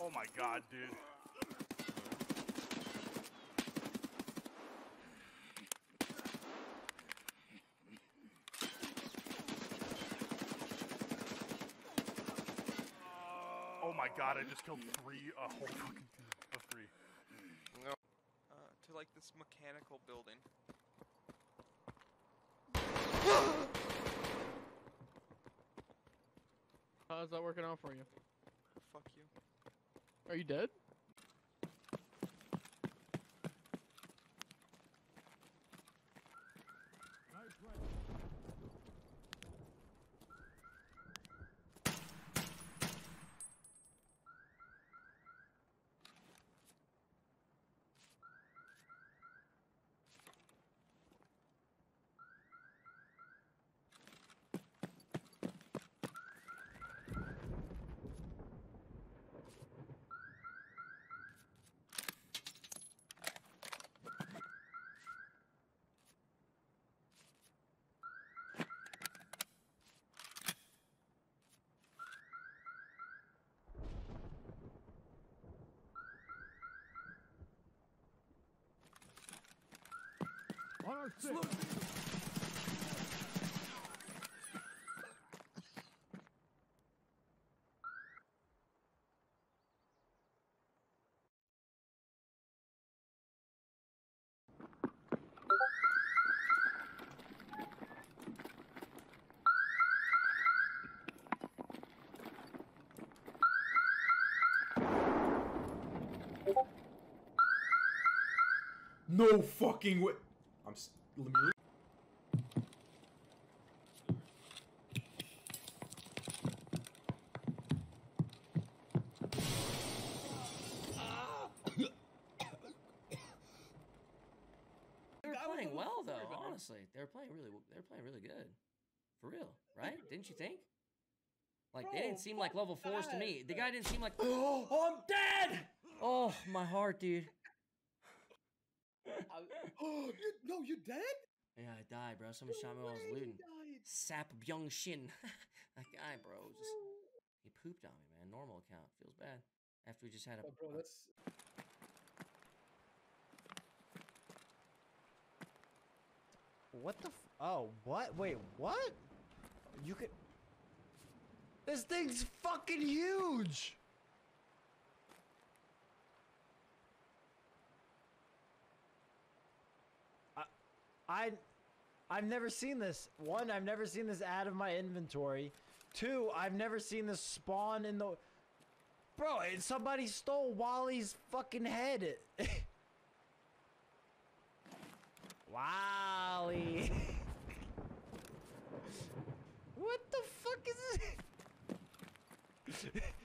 Oh my god, dude. Oh my god, I just killed a whole fucking team of 3. No. To like this mechanical building. How's that working out for you? Fuck you. Are you dead? No fucking way. Let me They were playing well though, honestly. They were playing really good. For real, right? Didn't you think? Like, they didn't seem like level 4s to me. The guy didn't seem like, oh, I'm dead! Oh, my heart, dude. Oh, no, you dead? Yeah, I died, bro. Someone shot me while I was looting. Sap Byung Shin. That guy, bro, he pooped on me, man. Normal account. Feels bad. After we just had a... Oh, bro, that's... What the oh, what? Wait, what? You could... This thing's fucking huge! I've never seen this. One, I've never seen this out of my inventory. Two, I've never seen this spawn in the... Bro, somebody stole Wally's fucking head. Wally. What the fuck is this?